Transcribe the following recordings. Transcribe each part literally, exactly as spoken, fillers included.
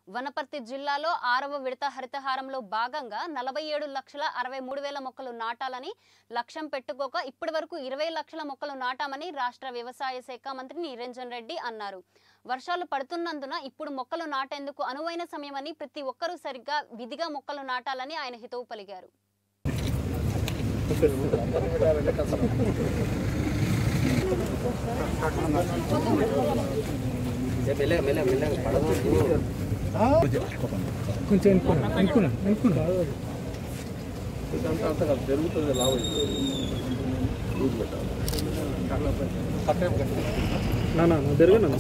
వనపర్తి జిల్లాలో ఆరవ విడత హరితహారంలో భాగంగా నలభై ఏడు లక్షల అరవై మూడు వేల మొక్కలు నాటాలని లక్ష్యం పెట్టుకోక ఇప్పటివరకు ఇరవై లక్షల మొక్కలు నాటామని రాష్ట్ర వ్యవసాయ శాఖ మంత్రి నిరంజన్ రెడ్డి అన్నారు. వర్షాలు పడుతున్నందున ఇప్పుడు మొక్కలు నాటేందుకు అనువైన సమయమని ప్రతి ఒక్కరూ సరిగ్గా విధిగా మొక్కలు నాటాలని ఆయన హితవు పలికారు. కొంచెం జరుగుతుంది నా జరగనా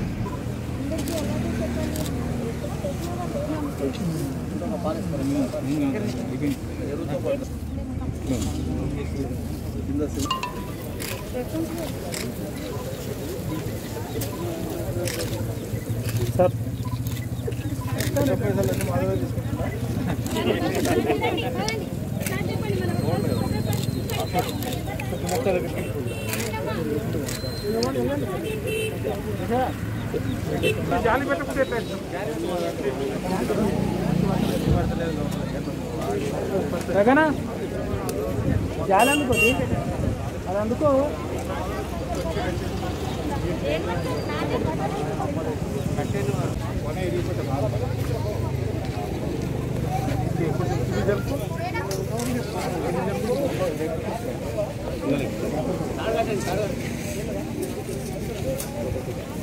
సార్ జాలి పెట్టుకుంటే జాలి అందుకో అది అందుకో జరుపు